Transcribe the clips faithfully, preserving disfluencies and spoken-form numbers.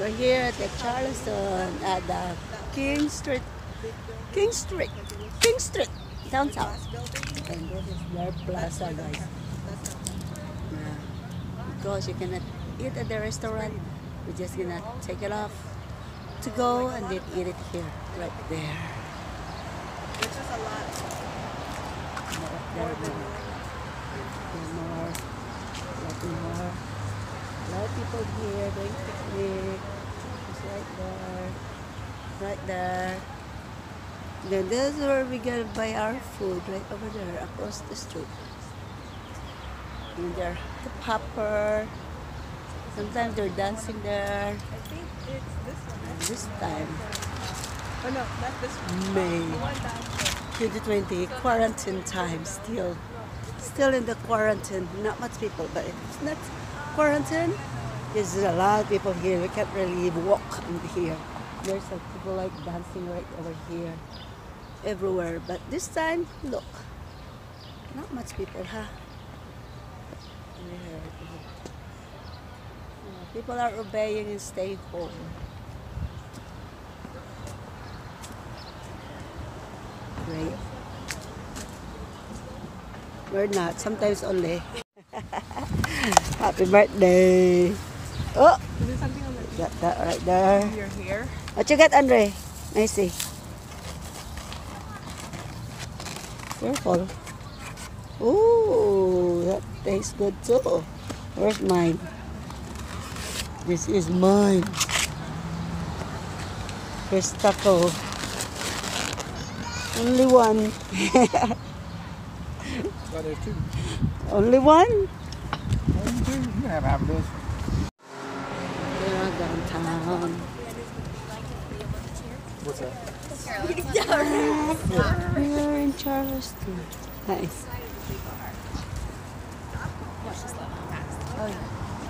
We're here at the Charleston at the King Street, King Street, King Street, downtown. And this is their plaza, guys. Yeah. Because you cannot eat at the restaurant, we're just gonna take it off to go and then eat it here, right there. Which is a lot. More than more, lot more. A lot of people here doing picnic. It's right there, right there. Then this is where we gonna buy our food, right over there, across the street. And there, the popper. Sometimes they're dancing there. I think it's this one. And this time, Oh no, not this one. May The one down there. twenty twenty, quarantine time still. Still in the quarantine. Not much people, but if it's not quarantine, there's a lot of people here. We can't really walk in here. There's some people like dancing right over here. Everywhere. But this time, look. Not much people, huh? Yeah. People are obeying and staying home. Great. We're not. Sometimes only. Happy birthday. Oh, Is there something on the got that right there. your hair? What you got, Andre? I see. Careful. Ooh, that tastes good too. Where's mine? This is mine. Here's taco. Only one. Well, there's two. Only one? Only two. You can have half of this. Yeah, downtown. What's that? We're in Charleston. Nice. Oh, yeah.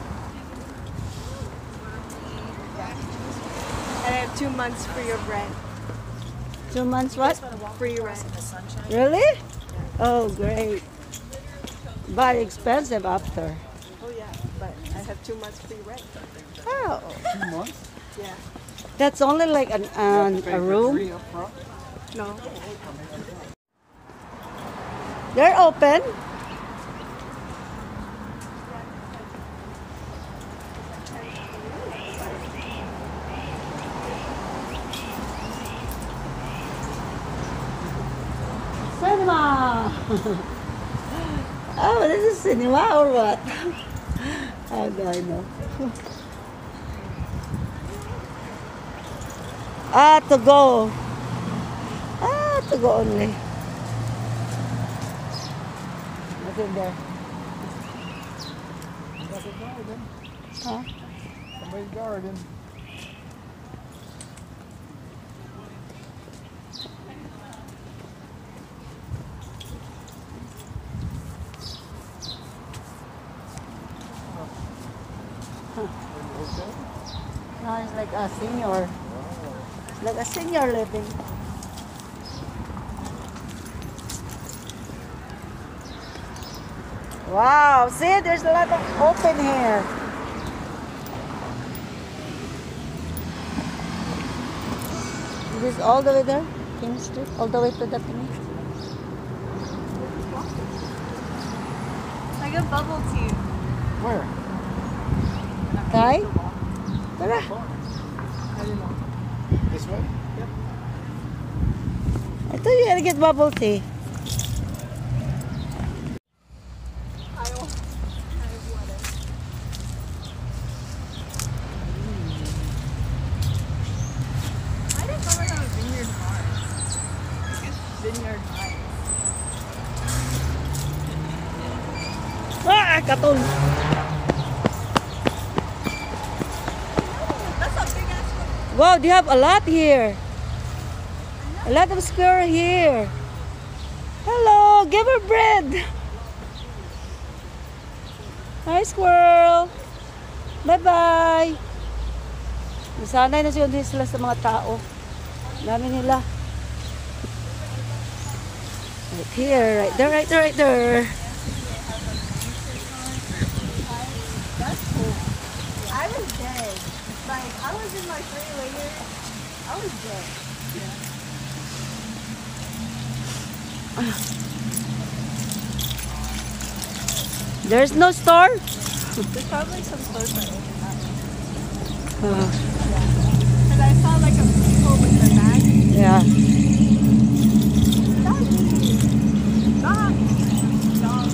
And I have two months for your rent. Two months what? Free rent. Really? Oh, great. But expensive after. Oh yeah, but I have two months free rent. Oh, Two months? Yeah. that's only like an, an a room. Three up front. No. They're open. Cinema. Oh, this is cinema or what? How do I know? Ah, to go. Ah, to go only. What's in there? Like a garden. Huh? Somebody's garden. Huh. Okay. No, it's like a senior. Like a senior living. Wow, see, there's a lot of open here. This is all the way there, King Street, all the way to the finish. I got bubble tea. Where? Tay? Tara. I don't know. This way? I thought you had to get bubble tea. I don't. I have water. I didn't know we have a vineyard farm. Vineyard farm. Ah, katong. That's a big ass one. Wow, they have a lot here. A lot of squirrel here. Hello, give her bread. Hi, squirrel. Bye-bye. Nasanay na sila sila sa mga tao. Dami nila. Right here, right there, right there, right there. That's cool. I was dead. Like, I was in my three layers. I was good. There's no store? There's probably some clothes that open up. Uh, Because I saw like a people with their bags. yeah. Doggy! Dog! Dog.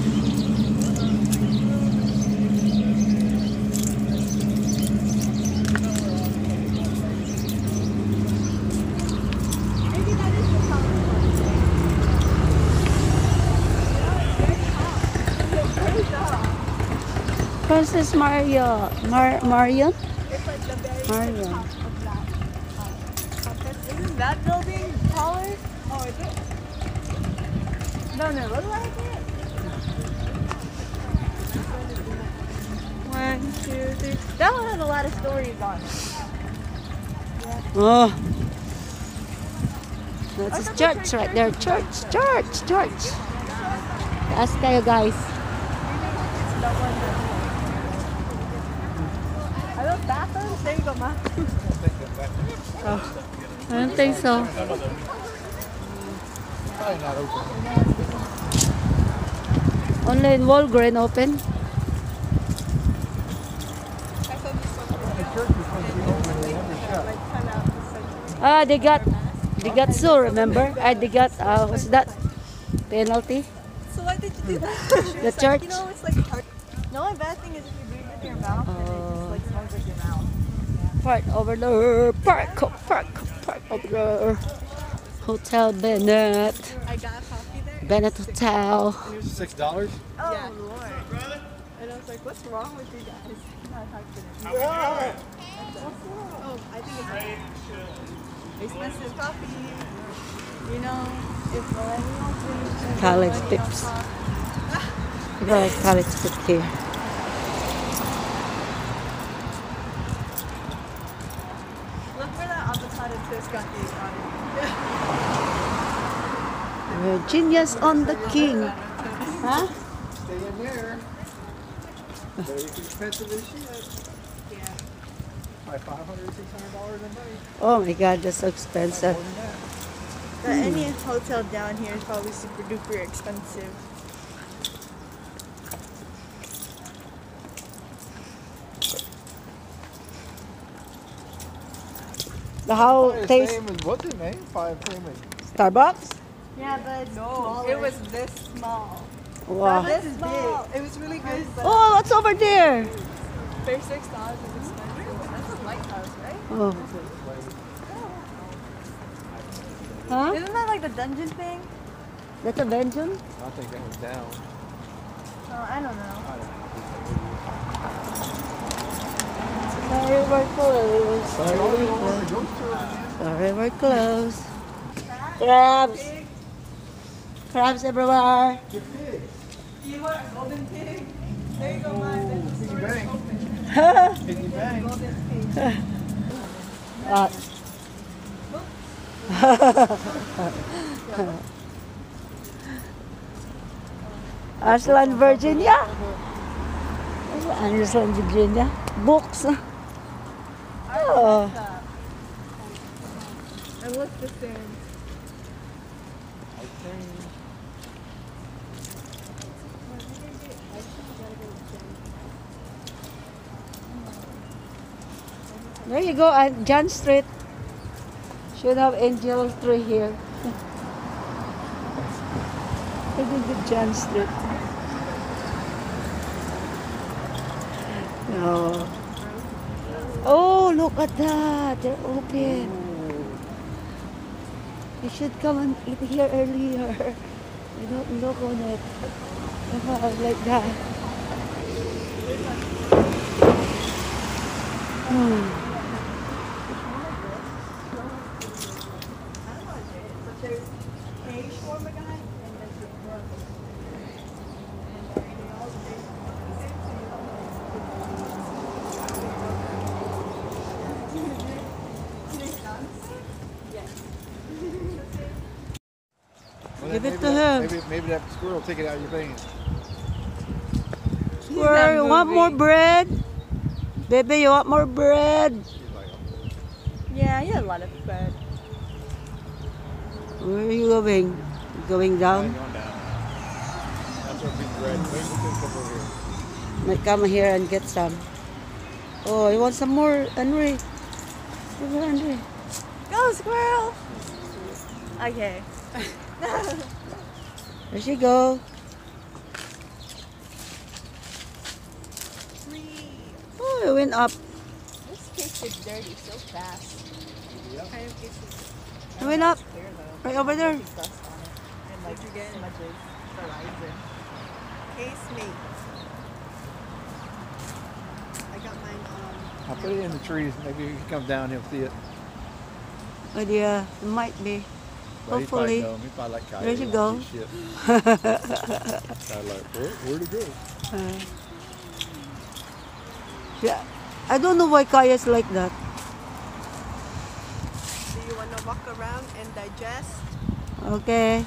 Maybe that is the color. Princess Maria. Mar Marion? It's like the very Mario. top of that. Uh, isn't that building taller? Oh, is it? No, no, look like it. One, two, three. That one has a lot of stories on it. Oh. That's a church right there. Church, church, church. Taas kayo guys. It's the one that. Are those bathrooms? There you go, Ma. Oh. I don't think so. Probably not open. Only in Walgreens open. I saw this one. The church is supposed to be open and never shut. Like, cut out the center. Ah, they got, they got so remember? I they got, uh, what's that? Penalty? So why did you do that? The It's like, church? you know, it's like hard. The only bad thing is if you breathe with your mouth and it just like smells like your mouth. Park over there. Park, park, park over there. Hotel Bennett. I got a coffee there. Bennett Hotel. Six dollars? Oh, yeah. Lord. And I was like, what's wrong with you guys? No, I talked to them. Oh, I think it's expensive coffee. You know, if millennials drink, College millennials tips. talk. Right, college tip here. Look for that avocado twist got the economy. Virginia's on the king. Huh? Stay in there. Very expensive as shit. Yeah. Like five hundred, six hundred dollars a night. Oh my god, that's so expensive. More than that. But any hotel down here is probably super duper expensive. The how Probably the taste same as, what's it name? Five same as Starbucks? Yeah, but no, it was this small. Wow. This small. It was really good, but Oh, what's over there? for six dollars is expensive. That's a lighthouse, right? Oh. Huh? Isn't that like the dungeon thing? That's a Benjamin? I think that was down. Oh, I don't know. I don't know. Sorry, we're closed. Sorry, Sorry, we we're don't want closed. to go to it. Sorry, we're closed. Crabs. Crabs everywhere. Your pig. You want a golden pig? There you go, mine. Piggy bank. What? Piggy bank. Golden pig. Ashland, Virginia. Ashland, Virginia. Books. Oh. And what's the same? I think. There you go, uh, John Street. Should have Angel Tree here. Look at the John Street. No. Oh, look at that. They're open. You should come and eat here earlier. You don't look on it. Like that. Hmm. There's a shawarma guy and there's a burger. And they all taste the same, so you don't Well, Give then it maybe to that- him. Maybe, maybe that squirrel will take it out of your veins. Squirrel, you want more bread? Baby, you want more bread? Yeah, he had a lot of bread. Where are you going? Going down? Going down. That's our big bread. Wait, we can come over here. Might come here and get some. Oh, you want some more, Henry? Come here, Henry. Go, squirrel! Okay. There she go. Oh, it went up. This tasted dirty so fast. Yep. Kind of tasted It went up. clear though. Right over there. Dust on it. And like you get smudges. Fertilizer. Case mate. I got mine um I'll put it in the trees. Maybe you can come down and see it. Oh yeah, it might be. Well, he Hopefully. probably know him. He probably like Kyle. There you go. Shit. Kyle like, where, where'd it go? Uh, yeah. I don't know why Kaya's like that. do you wanna walk around and digest? Okay.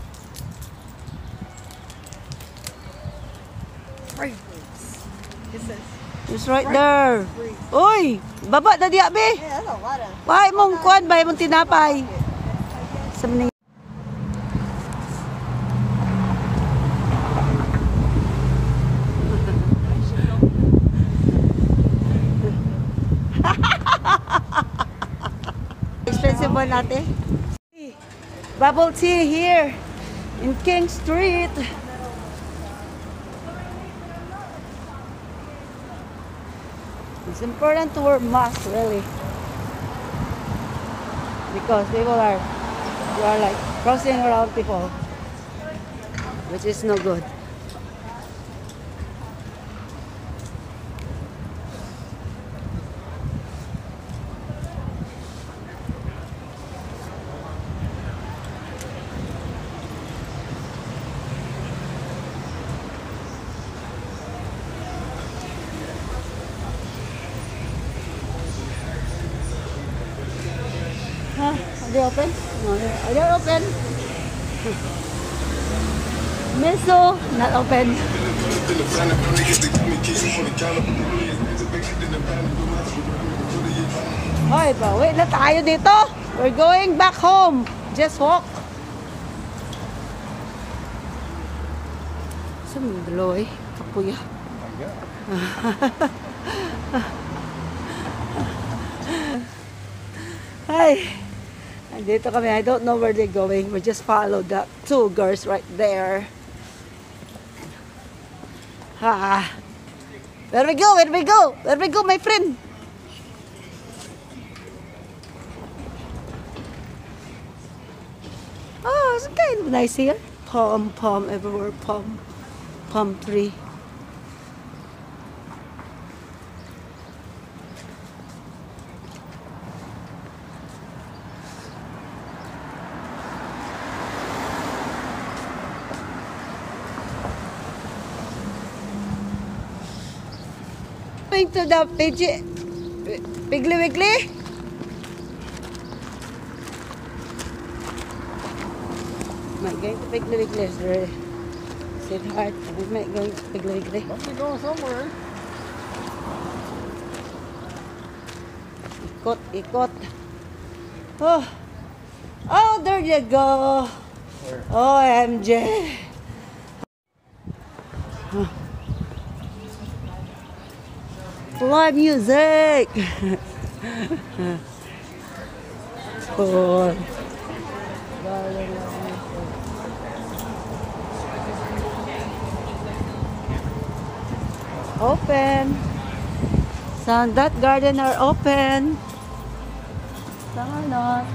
Fragrance. It says It's right there. Uy! Baba na diya, be! yeah, that's a lot of Why mong kuan ba mong tinapay? Sa maning expensive one natin. Bubble tea here in King Street. It's important to wear mask, really, because people are you are like crossing around people, which is no good. Huh? Are they open? No, they're, are they open? Miso, not open. Hoy, bawi na tayo dito. We're going back home. Just walk. Saan yung dalawa eh? Kapuya. Oh my God. Hi. Andito kami. I don't know where they're going. We just followed the two girls right there. Ha. Where we go? Where we go? Where we go, my friend? Oh, it's kind of nice here. Palm, palm everywhere. Palm, palm tree. Going to the Pidgey, Piggly Wiggly. Might going to Piggly Wiggly is there. Sweetheart, we might going to Piggly Wiggly. Must be going somewhere. Ikot, ikot. Oh, oh, there you go. Where? O M G. Huh. Live music. Oh. Open. Some that garden are open. Some are not.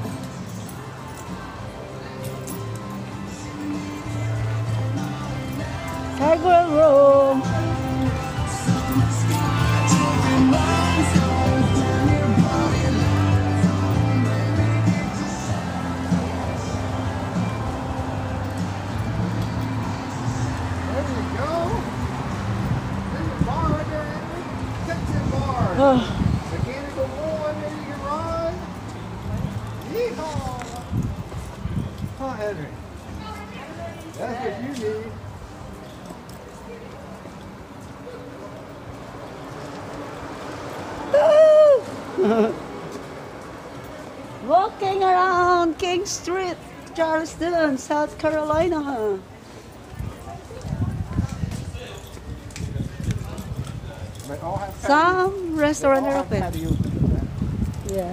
Tiger room. Oh. Mechanical one, there you can ride. Yeehaw! Huh, Henry? That's what you need. Walking around King Street, Charleston, South Carolina. They all have Some restaurants are open. patios. Yeah.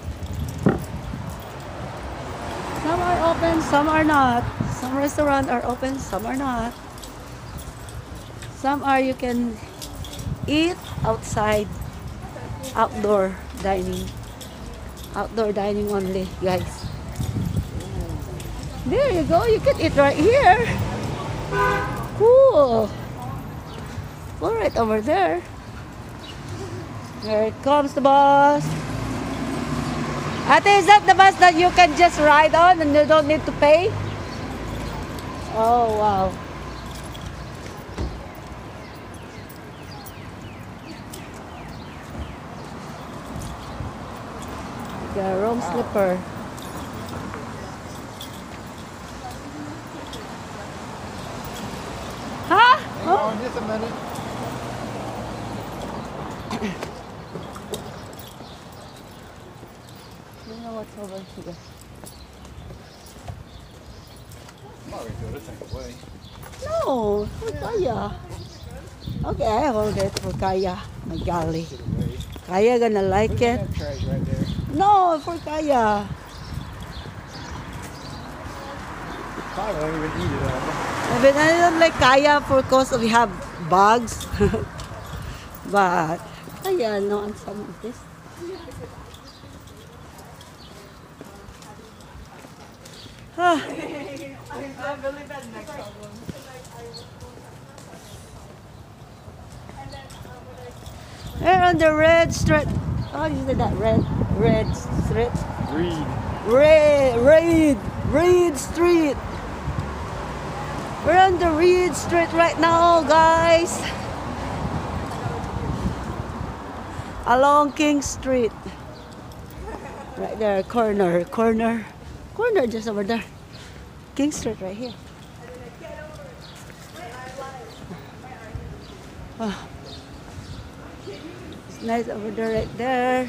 Some are open, some are not. Some restaurants are open, some are not. Some are you can eat outside, outdoor dining. Outdoor dining only, guys. There you go, you can eat right here. Cool. Go right over there. Here comes the bus. Ate, is that the bus that you can just ride on and you don't need to pay? Oh, wow. The wrong slipper. Huh? Hang Oh. on just a minute. You know what's over here? Probably throw this thing away. No, for Kaya. Okay, I hold it for Kaya. My golly. Put it away. Kaya gonna like Put it. that trash right there. No, for Kaya. Probably won't even eat it all. I mean, I don't like Kaya for cause we have bugs. But Kaya, no, on some of this. Ah, I believe that next album. we're on the red street. How do you say that? Red, red street. Read. Red, Reed, Reed Street. We're on the Reed Street right now, guys. Along King Street. Right there, corner, corner, corner just over there. King Street right here. Oh. It's nice over there, right there.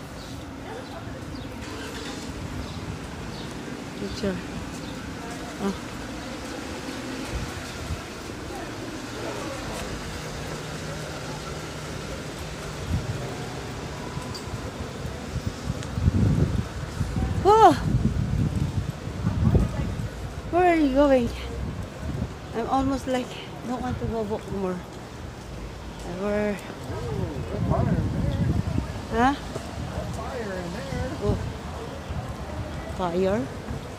Picture. Oh. Oh. Where are you going? I'm almost like don't want to go walk more. Where? Fire in there. Huh? Fire in there. Oh. Fire.